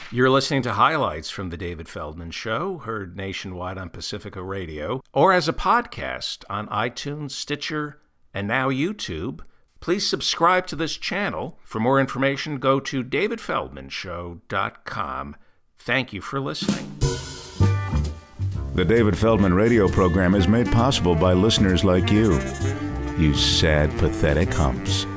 You're listening to highlights from The David Feldman Show, heard nationwide on Pacifica Radio, or as a podcast on iTunes, Stitcher, and now YouTube. Please subscribe to this channel. For more information, go to davidfeldmanshow.com. Thank you for listening. The David Feldman radio program is made possible by listeners like you. You sad, pathetic humps.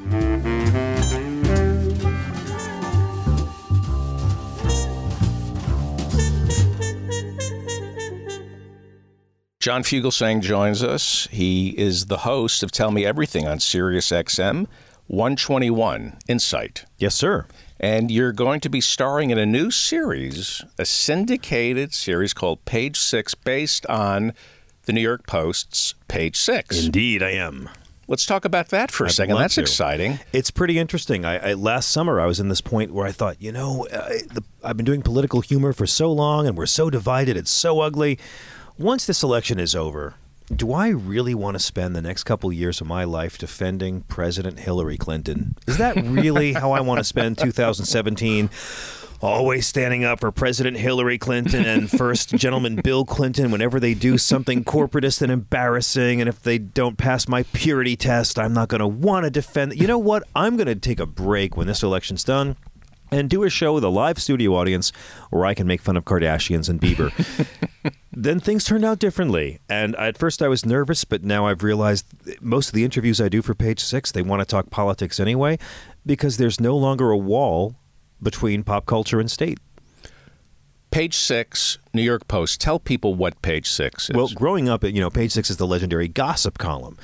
John Fugelsang joins us. He is the host of Tell Me Everything on SiriusXM 121 Insight. Yes, sir. And you're going to be starring in a new series, a syndicated series called Page Six, based on the New York Post's Page Six. Indeed, I am. Let's talk about that for a second. That's exciting. It's pretty interesting. Last summer, I was in this point where I thought, I've been doing political humor for so long, and we're so divided. It's so ugly. Once this election is over, do I really want to spend the next couple years of my life defending President Hillary Clinton? Is that really how I want to spend 2017? Always standing up for President Hillary Clinton and First Gentleman Bill Clinton whenever they do something corporatist and embarrassing, and if they don't pass my purity test, I'm not going to want to defend. You know what? I'm going to take a break when this election's done and do a show with a live studio audience where I can make fun of Kardashians and Bieber. Then things turned out differently. And at first I was nervous, but now I've realized most of the interviews I do for Page Six, they want to talk politics anyway, because there's no longer a wall between pop culture and state. Page Six, New York Post. Tell people what Page Six is. Well, growing up, Page Six is the legendary gossip column,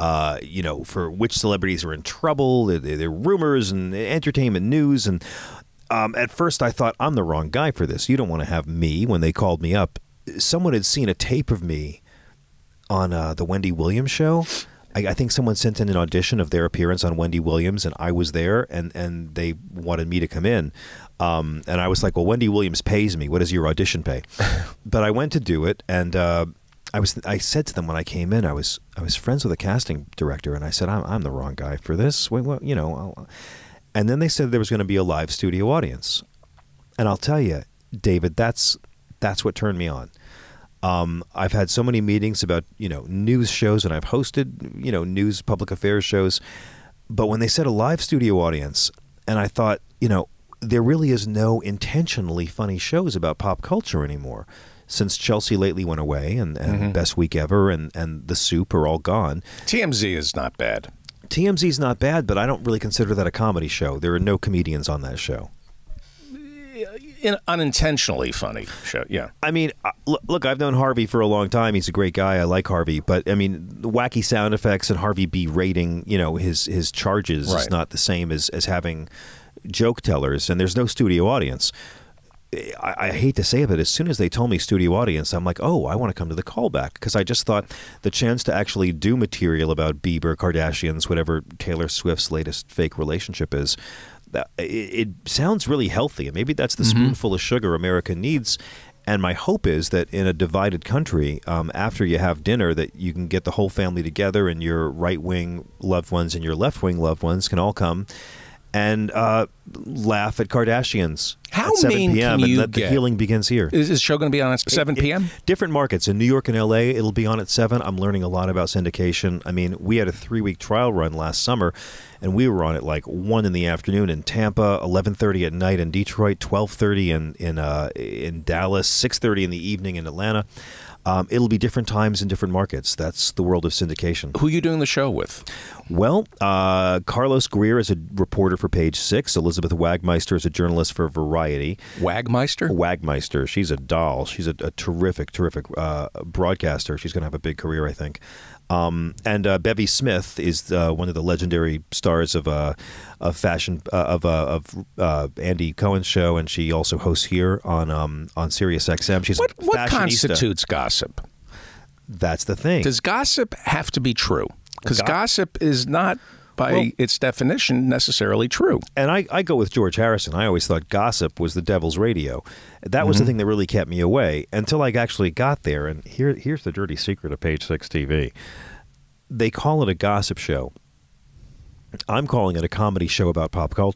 for which celebrities are in trouble, their rumors and entertainment news. And at first I thought, I'm the wrong guy for this. You don't want to have me. When they called me up, someone had seen a tape of me on the Wendy Williams show. I think someone sent in an audition of their appearance on Wendy Williams, and I was there, and they wanted me to come in. And I was like, well, Wendy Williams pays me. What does your audition pay? But I went to do it, and I said to them when I came in, I was friends with a casting director, and I said, I'm the wrong guy for this. And then they said there was going to be a live studio audience. And I'll tell you, David, that's what turned me on. I've had so many meetings about, news shows, and I've hosted, news public affairs shows. But when they said a live studio audience, and I thought, there really is no intentionally funny shows about pop culture anymore. Since Chelsea Lately went away, and Best Week Ever and The Soup are all gone. TMZ is not bad. TMZ's not bad, but I don't really consider that a comedy show. There are no comedians on that show. Unintentionally funny show, yeah. I mean, look, I've known Harvey for a long time. He's a great guy. I like Harvey. But, the wacky sound effects and Harvey berating, his charges is not the same as having joke tellers. And there's no studio audience. I hate to say it, but as soon as they told me studio audience, I'm like, oh, I want to come to the callback. Because I just thought the chance to actually do material about Bieber, Kardashians, whatever Taylor Swift's latest fake relationship is, it sounds really healthy, and maybe that's the spoonful of sugar America needs. And my hope is that in a divided country, after you have dinner, that you can get the whole family together, and your right-wing loved ones and your left-wing loved ones can all come and laugh at Kardashians How at 7 mean p.m. can and you let the get? healing begins here. Is this show going to be on at 7 p.m.? Different markets. In New York and L.A., it'll be on at 7. I'm learning a lot about syndication. I mean, we had a 3-week trial run last summer, and we were on at like 1 in the afternoon in Tampa, 11:30 at night in Detroit, 12:30 in Dallas, 6:30 in the evening in Atlanta. It'll be different times in different markets. That's the world of syndication. Who are you doing the show with? Well, Carlos Greer is a reporter for Page Six. Elizabeth Wagmeister is a journalist for Variety. Wagmeister? Wagmeister. She's a doll. She's a terrific broadcaster. She's going to have a big career, I think. And Bevy Smith is one of the legendary stars of fashion of Andy Cohen's show, and she also hosts here on SiriusXM. She's what fashionista. Constitutes gossip? That's the thing. Does gossip have to be true? Because gossip is not, by its definition, necessarily true. And I go with George Harrison. I always thought gossip was the devil's radio. That was the thing that really kept me away until I actually got there. And here's the dirty secret of Page Six TV. They call it a gossip show. I'm calling it a comedy show about pop culture.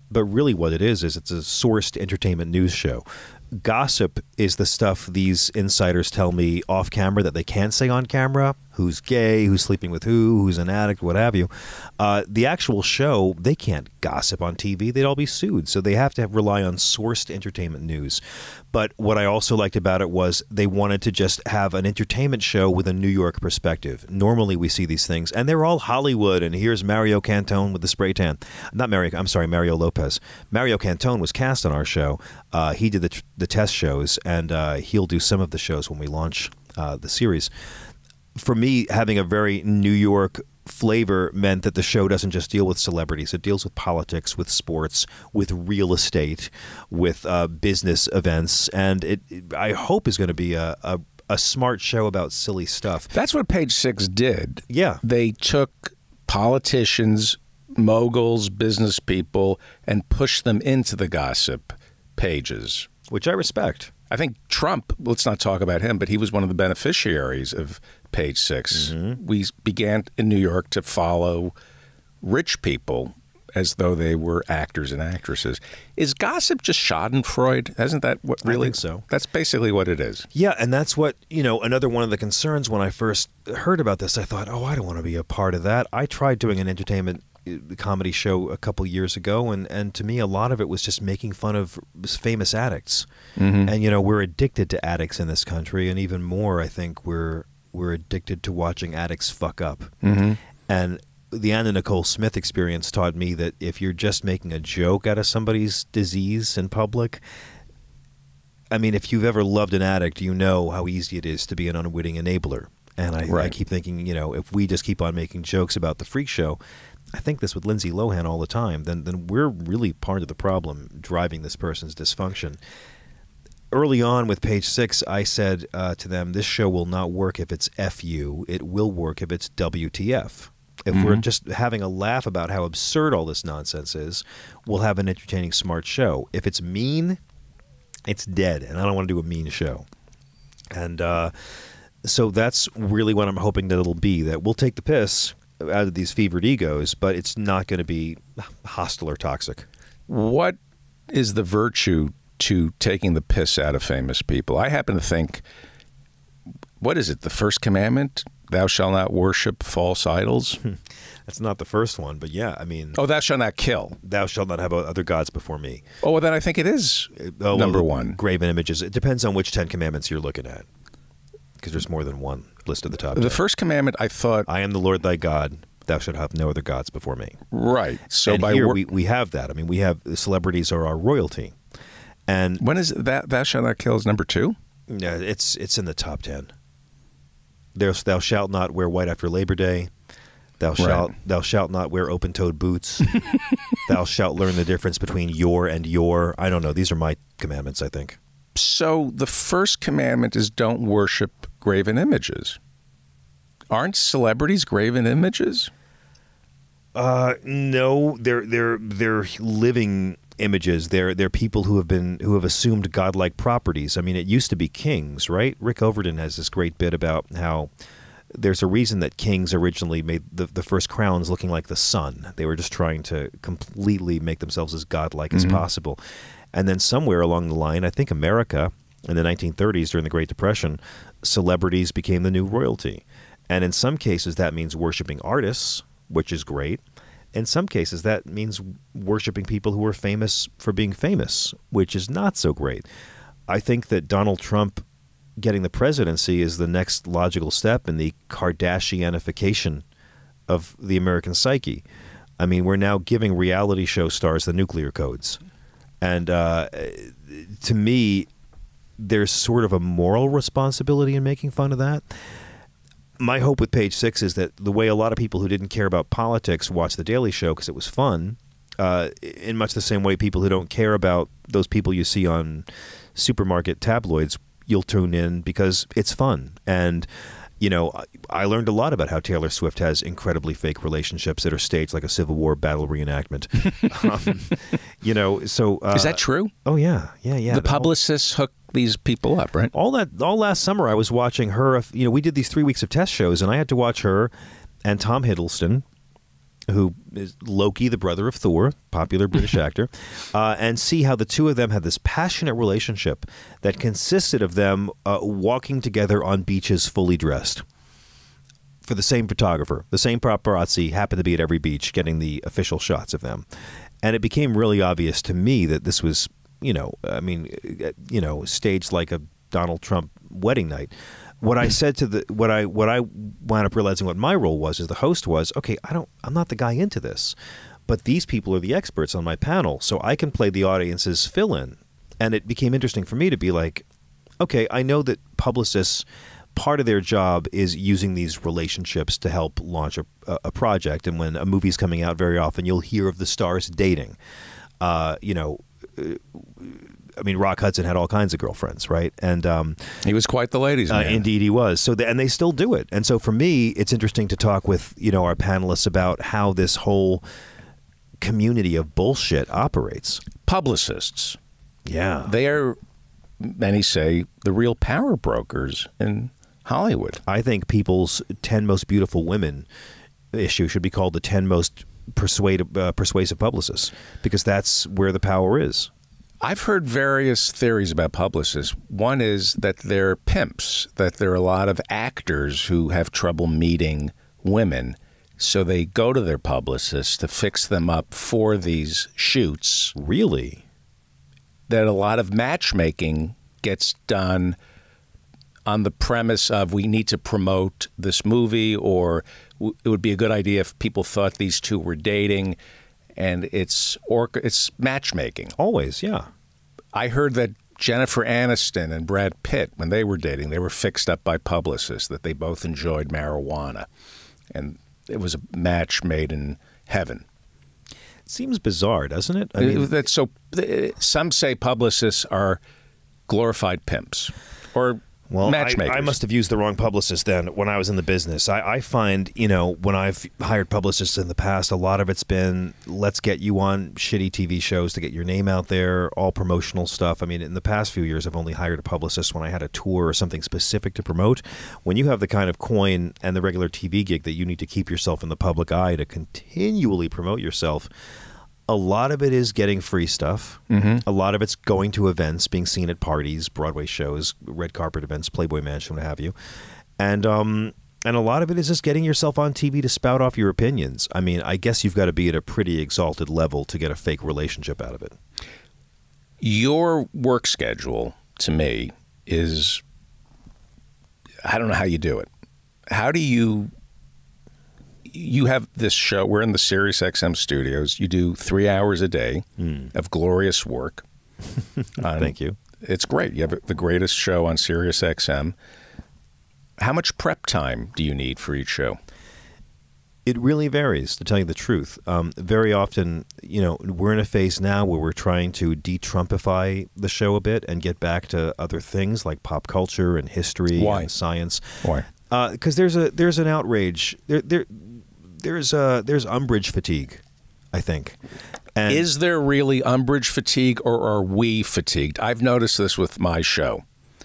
But really what it is it's a sourced entertainment news show. Gossip is the stuff these insiders tell me off camera that they can't say on camera. Who's gay, who's sleeping with who's an addict, what have you. The actual show, they can't gossip on TV. They'd all be sued. So they have to rely on sourced entertainment news. But what I also liked about it was they wanted to just have an entertainment show with a New York perspective. Normally we see these things, and they're all Hollywood, and here's Mario Cantone with the spray tan. Not Mario, I'm sorry, Mario Lopez. Mario Cantone was cast on our show. He did the test shows, and he'll do some of the shows when we launch the series. For me, having a very New York flavor meant that the show doesn't just deal with celebrities. It deals with politics, with sports, with real estate, with business events. And I hope is going to be a smart show about silly stuff. That's what Page Six did. Yeah. They took politicians, moguls, business people, and pushed them into the gossip pages. Which I respect. I think Trump, let's not talk about him, but he was one of the beneficiaries of Page Six. Mm-hmm. We began in New York to follow rich people as though they were actors and actresses. Is gossip just schadenfreude? Isn't that what really? I think so. That's basically what it is. Yeah, and that's what, another one of the concerns when I first heard about this, I thought, I don't want to be a part of that. I tried doing an entertainment comedy show a couple years ago, and to me a lot of it was just making fun of famous addicts. Mm-hmm. And we're addicted to addicts in this country, and even more I think we're addicted to watching addicts fuck up. Mm-hmm. And the Anna Nicole Smith experience taught me that if you're just making a joke out of somebody's disease in public, I mean, if you've ever loved an addict, you know how easy it is to be an unwitting enabler. And I keep thinking, if we just keep on making jokes about the freak show, I think this with Lindsay Lohan all the time, then we're really part of the problem driving this person's dysfunction. Early on with Page Six, I said to them, this show will not work if it's FU. It will work if it's WTF. If mm-hmm. we're just having a laugh about how absurd all this nonsense is, we'll have an entertaining, smart show. If it's mean, it's dead, and I don't want to do a mean show. And so that's really what I'm hoping that it'll be, that we'll take the piss out of these fevered egos, but it's not going to be hostile or toxic. What is the virtue to taking the piss out of famous people? I happen to think, what is it, the first commandment? Thou shalt not worship false idols? That's not the first one, but yeah, I mean... Oh, thou shalt not kill. Thou shalt not have other gods before me. Oh, well, then I think it is number one. Graven images. It depends on which 10 commandments you're looking at, because there's more than one listed at the top. The first commandment, I thought... I am the Lord thy God. Thou shalt have no other gods before me. Right. So and by here we have that. I mean, we have celebrities are our royalty. And when is that? Thou shalt not kill is number 2? Yeah, it's in the top 10. Thou shalt not wear white after Labor Day. Thou shalt not wear open-toed boots. Thou shalt learn the difference between your and your. I don't know. These are my commandments, I think. So the first commandment is don't worship graven images. Aren't celebrities graven images? No, they're living images. They're people who have assumed godlike properties. I mean, it used to be kings, right? Rick Overton has this great bit about how there's a reason that kings originally made the first crowns looking like the sun. They were just trying to completely make themselves as godlike as possible. And then somewhere along the line, I think America, in the 1930s during the Great Depression, celebrities became the new royalty. And in some cases, that means worshiping artists, which is great. In some cases, that means worshiping people who are famous for being famous, which is not so great. I think that Donald Trump getting the presidency is the next logical step in the Kardashianification of the American psyche. I mean, we're now giving reality show stars the nuclear codes. And to me, there's sort of a moral responsibility in making fun of that. My hope with Page Six is that the way a lot of people who didn't care about politics watched The Daily Show because it was fun, in much the same way people who don't care about those people you see on supermarket tabloids, you'll tune in because it's fun. And, you know, I learned a lot about how Taylor Swift has incredibly fake relationships that are staged like a Civil War battle reenactment. You know, so... is that true? Oh, yeah. Yeah. The publicists hook these people up, right? All last summer I was watching her. You know, we did these 3 weeks of test shows, and I had to watch her and Tom Hiddleston who is Loki, the brother of Thor, popular British actor, and see how the two of them had this passionate relationship that consisted of them walking together on beaches fully dressed. For the same photographer, the same paparazzi happened to be at every beach getting the official shots of them. And it became really obvious to me that this was, staged like a Donald Trump wedding night. What I said to what I wound up realizing what my role was as the host was, okay, I'm not the guy into this, but these people are the experts on my panel, so I can play the audience's fill-in. And it became interesting for me to be like, okay, I know that publicists, part of their job is using these relationships to help launch a project. And when a movie's coming out, very often you'll hear of the stars dating. Rock Hudson had all kinds of girlfriends, right? And he was quite the ladies' man. Indeed, he was. So, and they still do it. And so, for me, it's interesting to talk with our panelists about how this whole community of bullshit operates. Publicists, yeah, they are, many say, the real power brokers in Hollywood. I think people's 10 most beautiful women issue should be called the 10 most persuasive publicists, because that's where the power is. I've heard various theories about publicists. One is that they're pimps, that there are a lot of actors who have trouble meeting women, so they go to their publicists to fix them up for these shoots. Really? That a lot of matchmaking gets done on the premise of we need to promote this movie, or it would be a good idea if people thought these two were dating, and it's matchmaking. Always, yeah. I heard that Jennifer Aniston and Brad Pitt, when they were dating, they were fixed up by publicists, that they both enjoyed marijuana, and it was a match made in heaven. It seems bizarre, doesn't it? I mean, some say publicists are glorified pimps, or matchmakers. I must have used the wrong publicist then when I was in the business. I find, when I've hired publicists in the past, a lot of it's been, let's get you on shitty TV shows to get your name out there, all promotional stuff. I mean, in the past few years, I've only hired a publicist when I had a tour or something specific to promote. When you have the kind of coin and the regular TV gig that you need to keep yourself in the public eye to continually promote yourself, a lot of it is getting free stuff. Mm-hmm. A lot of it's going to events, being seen at parties, Broadway shows, red carpet events, Playboy Mansion, what have you. And a lot of it is just getting yourself on TV to spout off your opinions. I mean, I guess you've got to be at a pretty exalted level to get a fake relationship out of it. Your work schedule, to me, is, I don't know how you do it. How do you have this show, we're in the SiriusXM studios, you do 3 hours a day of glorious work. Thank you. It's great. You have the greatest show on SiriusXM. How much prep time do you need for each show? It really varies, to tell you the truth. Very often, we're in a phase now where we're trying to de-Trumpify the show a bit and get back to other things like pop culture and history and science. Why? Because there's an outrage. There's umbrage fatigue, I think. And is there really umbrage fatigue, or are we fatigued? I've noticed this with my show.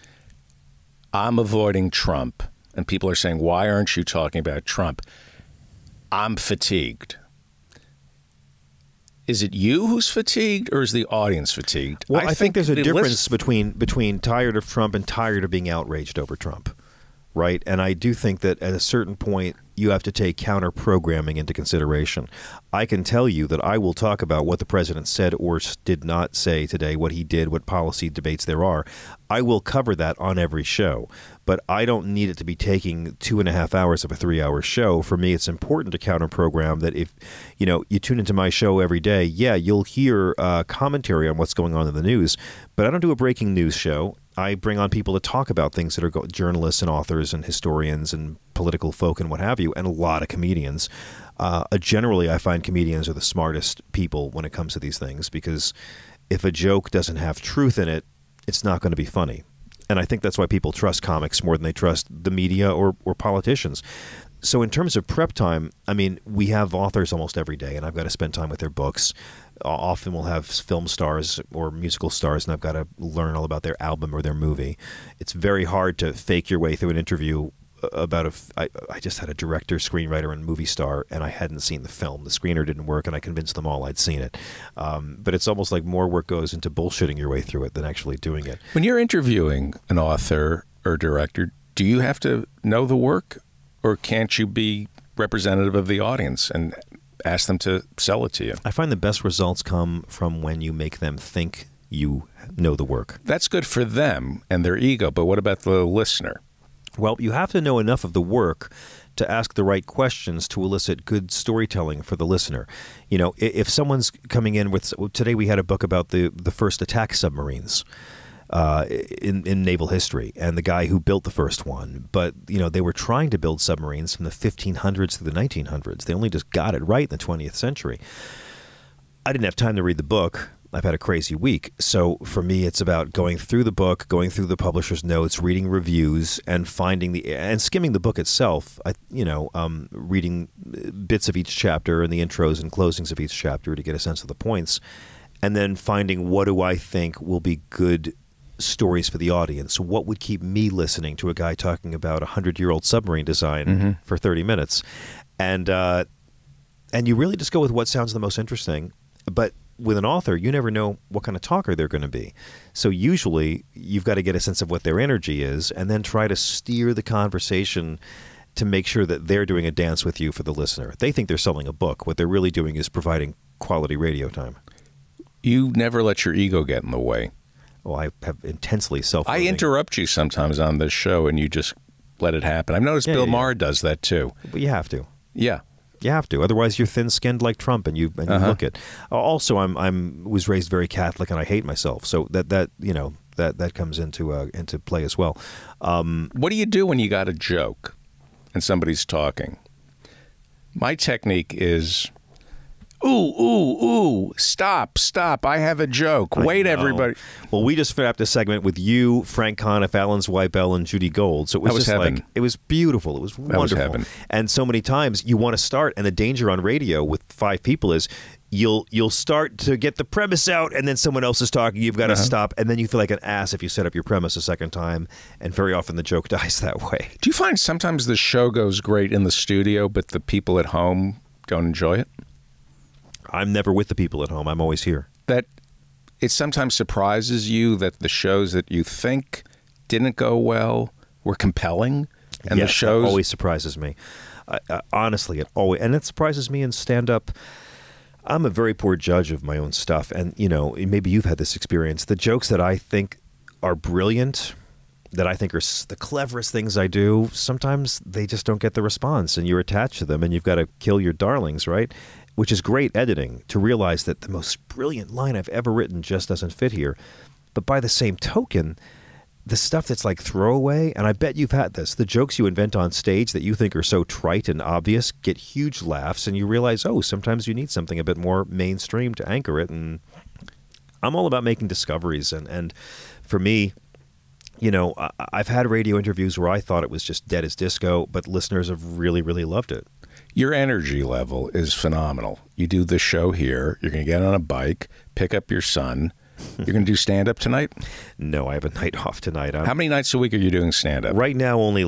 I'm avoiding Trump, and people are saying, why aren't you talking about Trump? I'm fatigued. Is it you who's fatigued, or is the audience fatigued? Well, I think there's a difference between tired of Trump and tired of being outraged over Trump. Right. And I do think that at a certain point, you have to take counter-programming into consideration. I can tell you that I will talk about what the president said or did not say today, what he did, what policy debates there are. I will cover that on every show. But I don't need it to be taking 2.5 hours of a 3-hour show. For me, it's important to counter-program that if you tune into my show every day, yeah, you'll hear commentary on what's going on in the news. But I don't do a breaking news show. I bring on people to talk about things that are journalists and authors and historians and political folk and what have you, and a lot of comedians. Generally, I find comedians are the smartest people when it comes to these things, because if a joke doesn't have truth in it, it's not going to be funny. And I think that's why people trust comics more than they trust the media or politicians. So in terms of prep time, I mean, we have authors almost every day, and I've got to spend time with their books. Often we'll have film stars or musical stars, and I've got to learn all about their album or their movie. It's very hard to fake your way through an interview I just had a director, screenwriter, and movie star, and I hadn't seen the film. The screener didn't work, and I convinced them all I'd seen it. But it's almost like more work goes into bullshitting your way through it than actually doing it. When you're interviewing an author or director, do you have to know the work, or can't you be representative of the audience and ask them to sell it to you? I find the best results come from when you make them think you know the work. That's good for them and their ego, but what about the listener? Well, you have to know enough of the work to ask the right questions to elicit good storytelling for the listener. You know, if someone's coming in with, today we had a book about the first attack submarines in naval history, and the guy who built the first one. But, you know, they were trying to build submarines from the 1500s to the 1900s. They only just got it right in the 20th century. I didn't have time to read the book. I've had a crazy week. So for me, it's about going through the book, going through the publisher's notes, reading reviews, and and skimming the book itself. Reading bits of each chapter and the intros and closings of each chapter to get a sense of the points, and then finding what do I think will be good stories for the audience. What would keep me listening to a guy talking about a 100-year-old submarine design for 30 minutes? And you really just go with what sounds the most interesting. But with an author, you never know what kind of talker they're going to be. So usually you've got to get a sense of what their energy is and then try to steer the conversation to make sure that they're doing a dance with you for the listener. They think they're selling a book. What they're really doing is providing quality radio time. You never let your ego get in the way. Well, I have intensely I interrupt you sometimes on this show, and you just let it happen. I've noticed Bill Maher does that too. But you have to. Yeah. You have to, otherwise you're thin-skinned like Trump, and you look it. Also, I'm was raised very Catholic, and I hate myself, so that comes into play as well. What do you do when you got a joke and somebody's talking? My technique is, ooh, stop, I have a joke. Wait, everybody. Well, we just wrapped a segment with you, Frank Conniff, Alan Zweibel, and Judy Gold. So it was just heaven. Like, it was beautiful. It was wonderful. That was heaven. And so many times you want to start, and the danger on radio with 5 people is you'll start to get the premise out, and then someone else is talking. You've got to stop, and then you feel like an ass if you set up your premise a second time, and very often the joke dies that way. Do you find sometimes the show goes great in the studio, but the people at home don't enjoy it? I'm never with the people at home. I'm always here. That it sometimes surprises you that the shows that you think didn't go well were compelling, and yes, the shows that always surprises me. Honestly, it surprises me in stand-up. I'm a very poor judge of my own stuff, and maybe you've had this experience. The jokes that I think are brilliant, that I think are the cleverest things I do, sometimes they just don't get the response, and you're attached to them, and you've got to kill your darlings, right? Which is great editing, to realize that the most brilliant line I've ever written just doesn't fit here. But by the same token, the stuff that's like throwaway, and I bet you've had this, the jokes you invent on stage that you think are so trite and obvious get huge laughs, and you realize, sometimes you need something a bit more mainstream to anchor it. And I'm all about making discoveries. And for me, I've had radio interviews where I thought it was just dead as disco, but listeners have really, really loved it. Your energy level is phenomenal. You do this show here. You're going to get on a bike, pick up your son. You're going to do stand-up tonight? No, I have a night off tonight. How many nights a week are you doing stand-up? Right now, only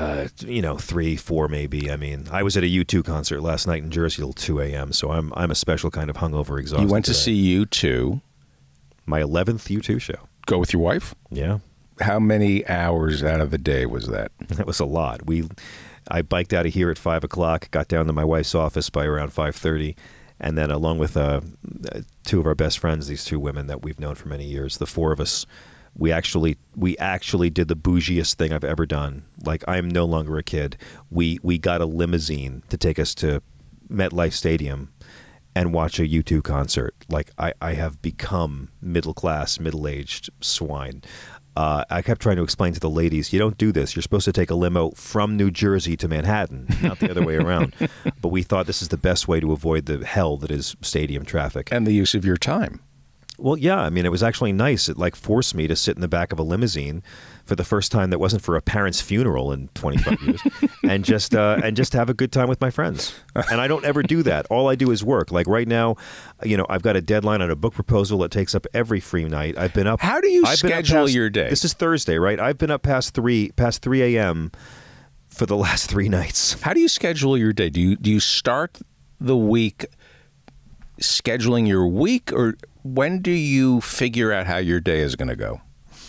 3, 4 maybe. I mean, I was at a U2 concert last night in Jersey till 2 a.m., so I'm a special kind of hungover exhausted. You went to see U2. My 11th U2 show. Go with your wife? Yeah. How many hours out of the day was that? That was a lot. I biked out of here at 5 o'clock, got down to my wife's office by around 5:30, and then along with 2 of our best friends, these 2 women that we've known for many years, the 4 of us, we actually did the bougiest thing I've ever done. Like, I am no longer a kid. We got a limousine to take us to MetLife Stadium and watch a U2 concert. Like, I have become middle-class, middle-aged swine. I kept trying to explain to the ladies, you don't do this. You're supposed to take a limo from New Jersey to Manhattan, not the other way around. But we thought this is the best way to avoid the hell that is stadium traffic. And the use of your time. Well, yeah. I mean, it was actually nice. It forced me to sit in the back of a limousine for the first time that wasn't for a parent's funeral in 25 years, and just have a good time with my friends. And I don't ever do that. All I do is work. Like right now, I've got a deadline on a book proposal that takes up every free night. I've been up. How do you schedule your day? This is Thursday, right? I've been up past 3 a.m. for the last 3 nights. How do you schedule your day? Do you start the week scheduling your week, or when do you figure out how your day is going to go?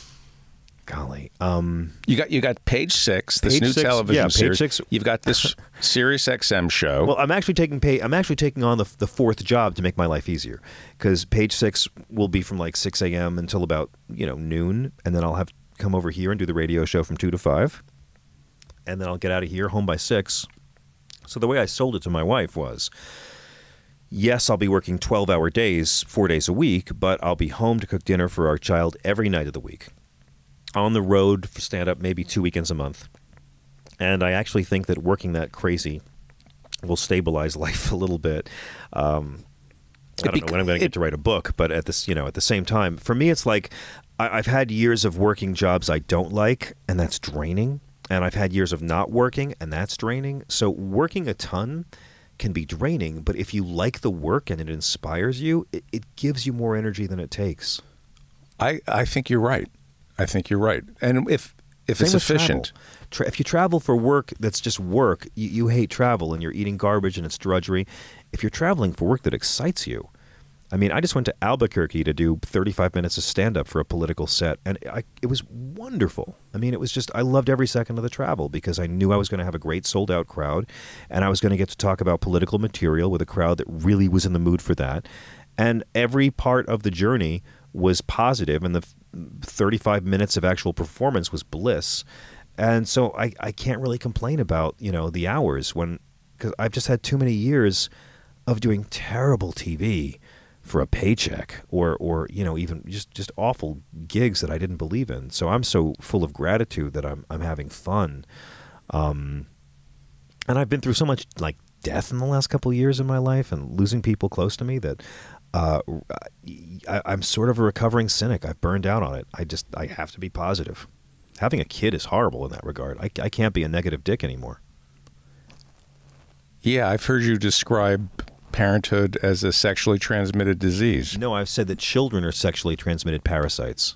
Golly, you got Page Six, this Page new 6, television Page series. 6. You've got this SiriusXM show. Well, I'm actually taking on the 4th job to make my life easier, because Page 6 will be from like 6 a.m. until about noon, and then I'll have to come over here and do the radio show from 2 to 5, and then I'll get out of here home by 6. So the way I sold it to my wife was, yes, I'll be working 12-hour days, 4 days a week, but I'll be home to cook dinner for our child every night of the week. On the road for stand-up maybe 2 weekends a month. And I actually think that working that crazy will stabilize life a little bit. I don't know when I'm going to get to write a book, but at this, at the same time, for me, it's like I've had years of working jobs I don't like, and that's draining. And I've had years of not working, and that's draining. So working a ton can be draining, but if you like the work and it inspires you, it gives you more energy than it takes. I think you're right. I think you're right. And if it's efficient. If you travel for work that's just work, you hate travel and you're eating garbage and it's drudgery. If you're traveling for work that excites you, I mean, I just went to Albuquerque to do 35 minutes of stand-up for a political set, and it was wonderful. I mean, it was just, I loved every second of the travel because I knew I was going to have a great sold-out crowd, and I was going to get to talk about political material with a crowd that really was in the mood for that. And every part of the journey was positive, and the 35 minutes of actual performance was bliss. And so I can't really complain about, the hours because I've just had too many years of doing terrible TV for a paycheck or even just awful gigs that I didn't believe in. So I'm so full of gratitude that I'm having fun. And I've been through so much like death in the last couple of years in my life and losing people close to me that I'm sort of a recovering cynic. I've burned out on it. I have to be positive. Having a kid is horrible in that regard. I can't be a negative dick anymore. Yeah, I've heard you describe parenthood as a sexually transmitted disease. No, I've said that children are sexually transmitted parasites.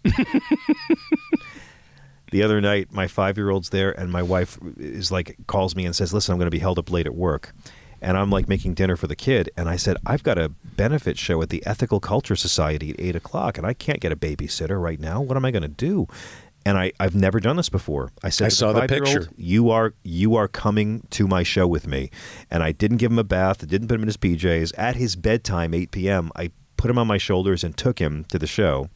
The other night, my 5-year-old's there, and my wife calls me and says, "Listen, I'm going to be held up late at work." And I'm like making dinner for the kid, and I said, "I've got a benefit show at the Ethical Culture Society at 8 o'clock, and I can't get a babysitter right now. What am I going to do?" And I've never done this before. I said, I saw the picture. You are coming to my show with me. And I didn't give him a bath. I didn't put him in his PJs. At his bedtime, 8 p.m., I put him on my shoulders and took him to the show.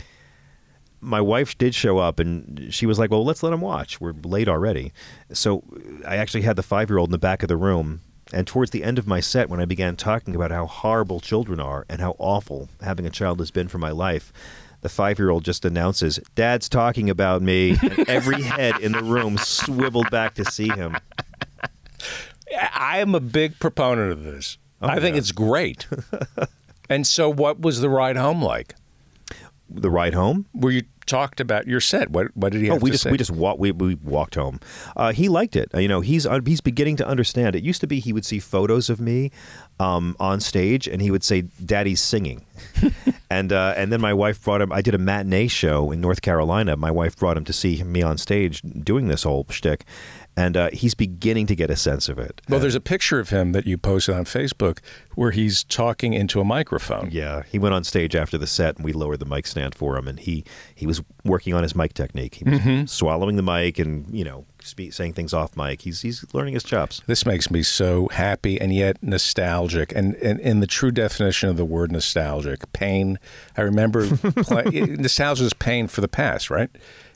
My wife did show up, and she was like, "Well, let's let him watch. We're late already." So I actually had the 5-year-old in the back of the room. And towards the end of my set, when I began talking about how horrible children are and how awful having a child has been for my life, the 5-year-old just announces, "Dad's talking about me." And every head in the room swiveled back to see him. I am a big proponent of this. I think it's great. And so what was the ride home like? The ride home? Where you talked about your set. What did he have to say? We walked home. He liked it. He's beginning to understand. It used to be he would see photos of me on stage, and he would say, "Daddy's singing." And then my wife brought him. I did a matinee show in North Carolina. My wife brought him to see me on stage doing this whole shtick. And he's beginning to get a sense of it. Well, there's a picture of him that you posted on Facebook where he's talking into a microphone. Yeah, he went on stage after the set, and we lowered the mic stand for him, and he was working on his mic technique. He was swallowing the mic and saying things off mic. He's learning his chops. This makes me so happy and yet nostalgic, and in the true definition of the word nostalgic, pain. I remember nostalgia is pain for the past, right?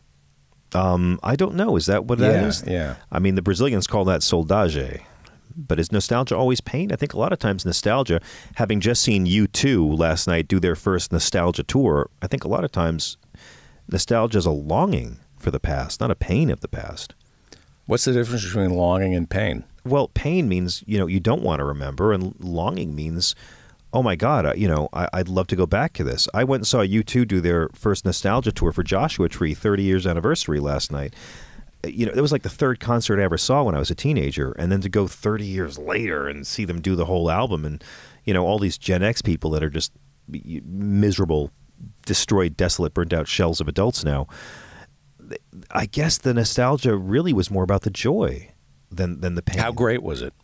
I don't know. Is that what that is? Yeah. I mean, the Brazilians call that saudade. But is nostalgia always pain? I think a lot of times nostalgia, having just seen U2 last night do their first nostalgia tour, I think a lot of times nostalgia is a longing for the past, not a pain of the past. What's the difference between longing and pain? Well, pain means, you don't want to remember, and longing means, oh my God, I'd love to go back to this. I went and saw U2 do their first nostalgia tour for Joshua Tree 30 years anniversary last night. It was like the third concert I ever saw when I was a teenager, and then to go 30 years later and see them do the whole album, and all these Gen X people that are just miserable, destroyed, desolate, burnt out shells of adults now. I guess the nostalgia really was more about the joy. than the pain. How great was it?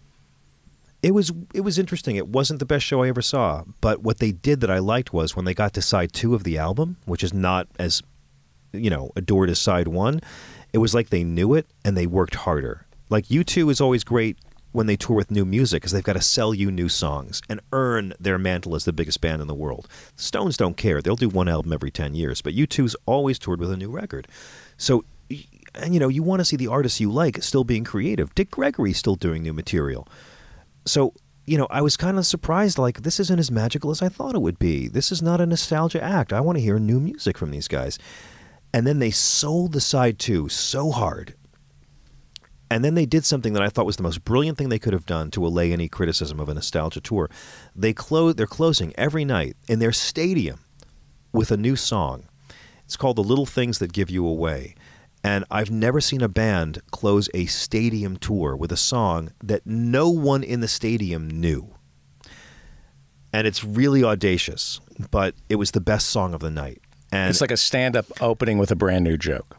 It was interesting. It wasn't the best show I ever saw, but what they did that I liked was when they got to side 2 of the album, which is not as, adored as side 1, it was like they knew it and they worked harder. Like U2 is always great when they tour with new music because they've got to sell you new songs and earn their mantle as the biggest band in the world. The Stones don't care. They'll do one album every 10 years, but U2's always toured with a new record. So, and you want to see the artists you like still being creative. Dick Gregory's still doing new material. So, I was kind of surprised, like, this isn't as magical as I thought it would be. This is not a nostalgia act. I want to hear new music from these guys. And then they sold the side 2 so hard. And then they did something that I thought was the most brilliant thing they could have done to allay any criticism of a nostalgia tour. They're closing every night in their stadium with a new song. It's called The Little Things That Give You Away. And I've never seen a band close a stadium tour with a song that no one in the stadium knew. And it's really audacious, but it was the best song of the night. And it's like a stand-up opening with a brand new joke.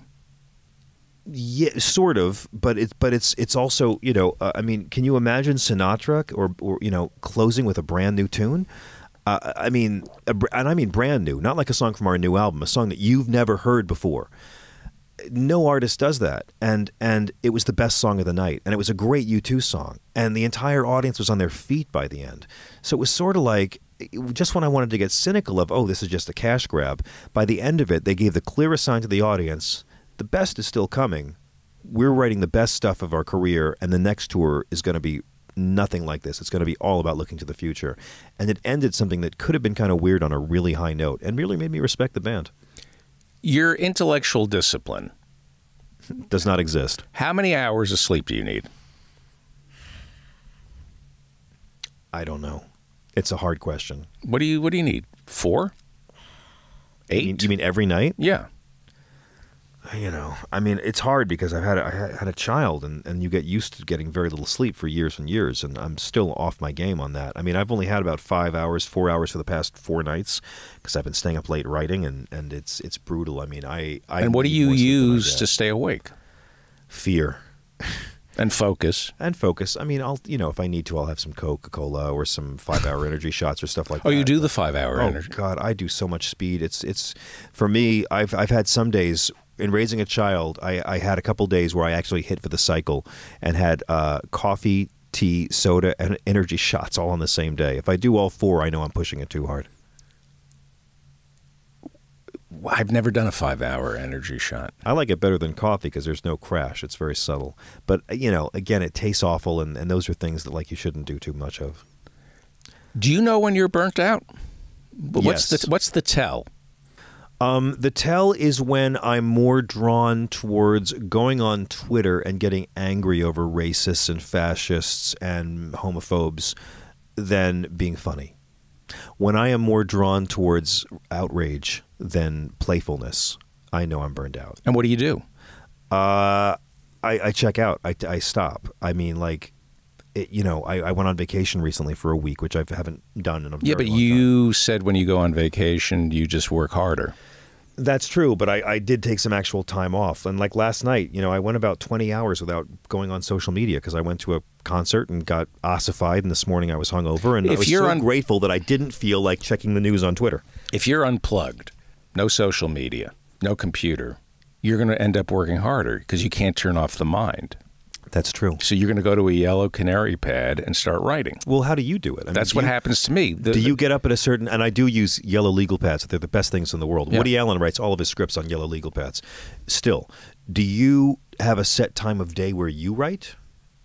Yeah, sort of, but it's also, I mean, can you imagine Sinatra or closing with a brand new tune? I mean brand new, not like a song from our new album, a song that you've never heard before. No artist does that, and it was the best song of the night, and it was a great U2 song, and the entire audience was on their feet by the end. So it was sort of like, just when I wanted to get cynical of, this is just a cash grab, by the end of it, they gave the clearest sign to the audience, the best is still coming. We're writing the best stuff of our career, and the next tour is going to be nothing like this. It's going to be all about looking to the future. And it ended something that could have been kind of weird on a really high note, and really made me respect the band. Your intellectual discipline does not exist. How many hours of sleep do you need? I don't know. It's a hard question. What do you need? 4? 8? You mean every night? Yeah. I mean, it's hard because I had a child, and you get used to getting very little sleep for years and years, and I'm still off my game on that. I mean, I've only had about 4 hours for the past 4 nights because I've been staying up late writing, and it's brutal. I mean, And what do you use to stay awake? Fear. And focus. I mean, I'll if I need to, I'll have some Coca-Cola or some 5-hour energy shots or stuff like that. Oh, you do the 5-hour energy? Oh God, I do so much speed. It's for me. I've had some days. In raising a child, I had a couple days where I actually hit for the cycle and had coffee, tea, soda, and energy shots all on the same day. If I do all 4, I know I'm pushing it too hard. I've never done a 5-hour energy shot. I like it better than coffee because there's no crash. It's very subtle. But, again, it tastes awful, and those are things that you shouldn't do too much of. Do you know when you're burnt out? Yes. What's the tell? The tell is when I'm more drawn towards going on Twitter and getting angry over racists and fascists and homophobes than being funny. When I am more drawn towards outrage than playfulness, I know I'm burned out. And what do you do? I check out. I stop. I mean, I went on vacation recently for a week, which I haven't done in a very long time. Yeah, but you said when you go on vacation, you just work harder. That's true, but I did take some actual time off. And like last night, I went about 20 hours without going on social media because I went to a concert and got ossified, and this morning I was hungover, and I was so grateful that I didn't feel like checking the news on Twitter. If you're unplugged, no social media, no computer, you're going to end up working harder because you can't turn off the mind. That's true. So you're going to go to a yellow canary pad and start writing. Well, how do you do it? That's what happens to me. Do you get up at a certain... And I do use yellow legal pads. They're the best things in the world. Yeah. Woody Allen writes all of his scripts on yellow legal pads. Still, do you have a set time of day where you write?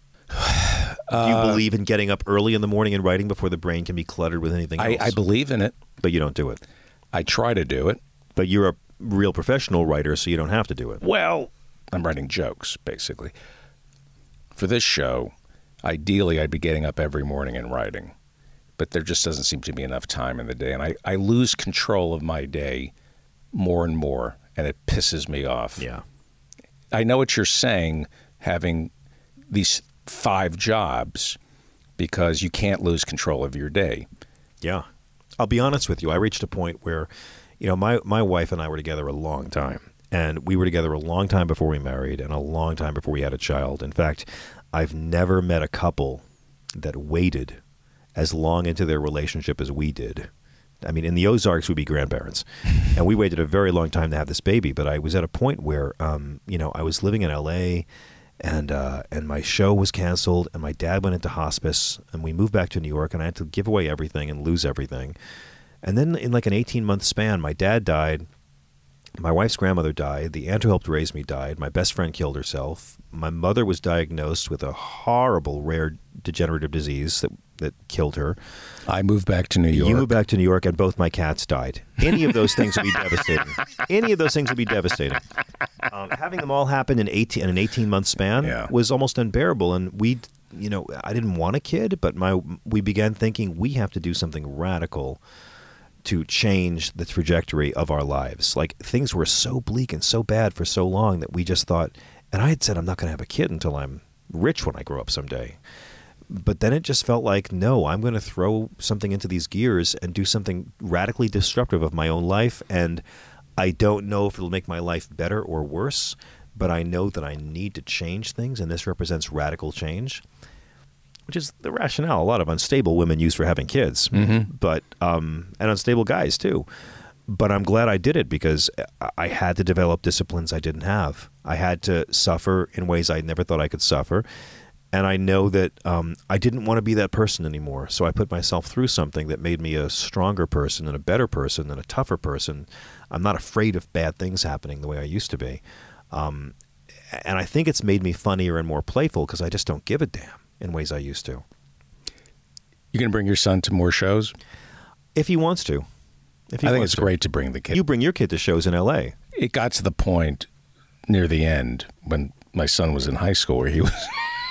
Do you believe in getting up early in the morning and writing before the brain can be cluttered with anything else? I believe in it. But you don't do it. I try to do it. But you're a real professional writer, so you don't have to do it. Well, I'm writing jokes, basically. For this show, ideally, I'd be getting up every morning and writing. But there just doesn't seem to be enough time in the day. And I lose control of my day more and more, and it pisses me off. Yeah. I know what you're saying, having these 5 jobs, because you can't lose control of your day. Yeah. I'll be honest with you. I reached a point where, my wife and I were together a long time. And we were together a long time before we married and a long time before we had a child. In fact, I've never met a couple that waited as long into their relationship as we did. I mean, in the Ozarks, we'd be grandparents. And we waited a very long time to have this baby. But I was at a point where, I was living in L.A., and my show was canceled, and my dad went into hospice, and we moved back to New York, and I had to give away everything and lose everything. And then in like an 18-month span, my dad died, my wife's grandmother died, the aunt who helped raise me died, my best friend killed herself, my mother was diagnosed with a horrible, rare degenerative disease that killed her. I moved back to New York. You moved back to New York, and both my cats died. Any of those things would be devastating. Any of those things would be devastating. Having them all happen in an 18-month span was almost unbearable. And I didn't want a kid, but we began thinking we have to do something radical to change the trajectory of our lives. Like, things were so bleak and so bad for so long that we just thought, and I had said I'm not going to have a kid until I'm rich when I grow up someday. But then it just felt like, no, I'm going to throw something into these gears and do something radically disruptive of my own life. And I don't know if it'll make my life better or worse, but I know that I need to change things, and this represents radical change, which is the rationale a lot of unstable women use for having kids, but and unstable guys too. But I'm glad I did it because I had to develop disciplines I didn't have. I had to suffer in ways I never thought I could suffer. And I know that I didn't want to be that person anymore. So I put myself through something that made me a stronger person and a better person and a tougher person. I'm not afraid of bad things happening the way I used to be. And I think it's made me funnier and more playful because I just don't give a damn in ways I used to. You going to bring your son to more shows? If he wants to. I think it's great to bring the kid. You bring your kid to shows in L.A. It got to the point near the end when my son was in high school where he was...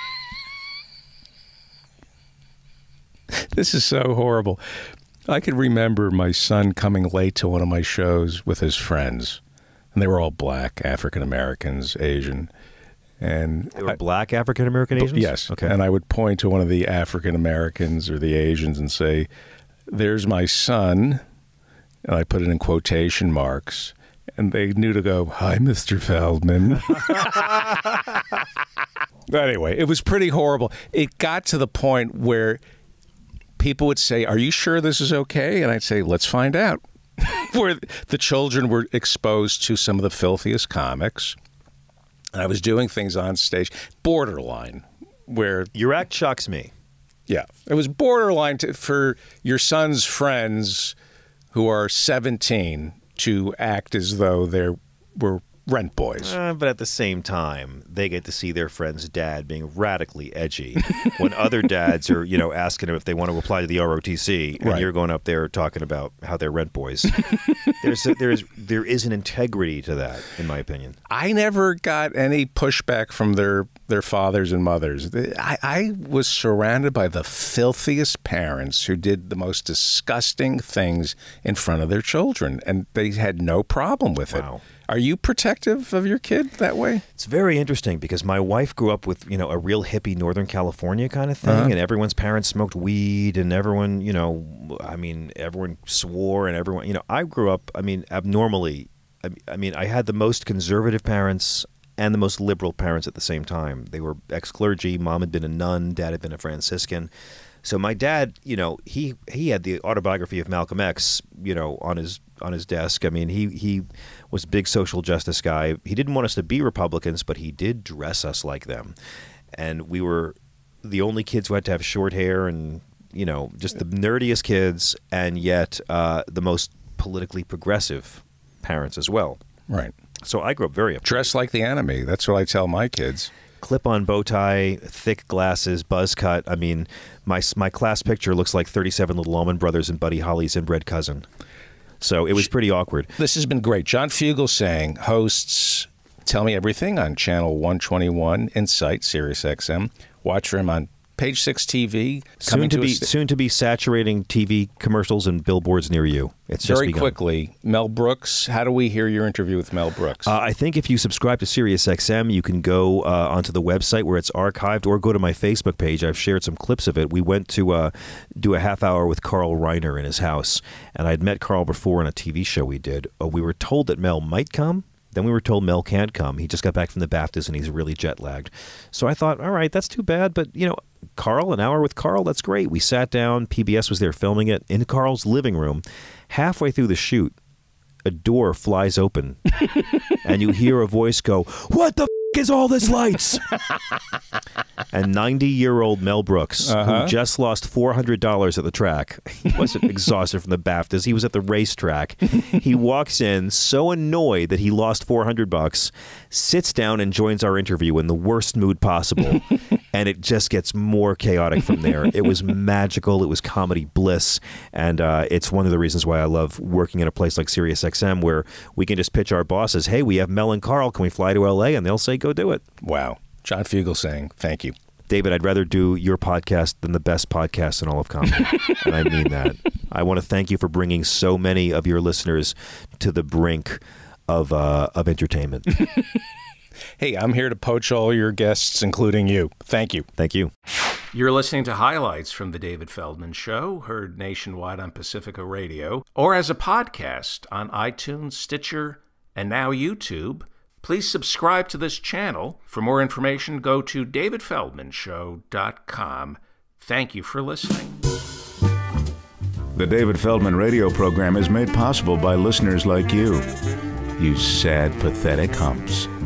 This is so horrible. I could remember my son coming late to one of my shows with his friends, and they were all black, African Americans, Asian. And they were black African American Asians? Yes. Okay. And I would point to one of the African Americans or the Asians and say, "There's my son," and I put it in quotation marks. And they knew to go, "Hi, Mr. Feldman." Anyway, it was pretty horrible. It got to the point where people would say, "Are you sure this is okay?" And I'd say, "Let's find out." Where the children were exposed to some of the filthiest comics. And I was doing things on stage, borderline, where... Your act shocks me. Yeah. It was borderline for your son's friends who are 17 to act as though they were rent boys. But at the same time, they get to see their friend's dad being radically edgy when other dads are, asking them if they want to apply to the ROTC, and you're going up there talking about how they're rent boys. There is an integrity to that, in my opinion. I never got any pushback from their fathers and mothers. I was surrounded by the filthiest parents who did the most disgusting things in front of their children, and they had no problem with it. Wow. Are you protective of your kid that way? It's very interesting because my wife grew up with, a real hippie Northern California kind of thing, and everyone's parents smoked weed, and everyone, everyone swore, and everyone, I grew up, abnormally. I had the most conservative parents and the most liberal parents at the same time. They were ex-clergy. Mom had been a nun. Dad had been a Franciscan. So my dad, he had the autobiography of Malcolm X, on his desk. He was a big social justice guy. He didn't want us to be Republicans, but he did dress us like them. And we were the only kids who had to have short hair and, just the nerdiest kids, and yet the most politically progressive parents as well. Right. So I grew up very dressed like the enemy. That's what I tell my kids. Clip-on bow tie, thick glasses, buzz cut. My class picture looks like 37 Little Allman Brothers and Buddy Holly's inbred cousin. So it was pretty awkward. This has been great. John Fugelsang hosts Tell Me Everything on Channel 121 Insight, SiriusXM. Watch for him on Page 6 TV. Soon to be saturating TV commercials and billboards near you. It's just very quickly. Mel Brooks. How do we hear your interview with Mel Brooks? I think if you subscribe to SiriusXM, you can go onto the website where it's archived, or go to my Facebook page. I've shared some clips of it. We went to do a half hour with Carl Reiner in his house, and I'd met Carl before on a TV show we did. We were told that Mel might come. Then we were told Mel can't come. He just got back from the BAFTAs and he's really jet lagged. So I thought, all right, that's too bad. But, you know, Carl, an hour with Carl, that's great. We sat down. PBS was there filming it in Carl's living room. Halfway through the shoot, a door flies open and you hear a voice go, "What the is all this lights?" And 90-year-old Mel Brooks, who just lost $400 at the track, he wasn't exhausted from the BAFTAs, he was at the racetrack. He walks in so annoyed that he lost $400, sits down and joins our interview in the worst mood possible, and it just gets more chaotic from there. It was magical. It was comedy bliss, and it's one of the reasons why I love working in a place like SiriusXM, where we can just pitch our bosses, "Hey, we have Mel and Carl. Can we fly to L.A.?" And they'll say, "Go do it." Wow. John Fugelsang, thank you. David, I'd rather do your podcast than the best podcast in all of comedy. And I mean that. I want to thank you for bringing so many of your listeners to the brink of entertainment. Hey, I'm here to poach all your guests, including you. Thank you. Thank you. You're listening to highlights from The David Feldman Show, heard nationwide on Pacifica Radio, or as a podcast on iTunes, Stitcher, and now YouTube. Please subscribe to this channel. For more information, go to davidfeldmanshow.com. Thank you for listening. The David Feldman radio program is made possible by listeners like you. You sad, pathetic humps.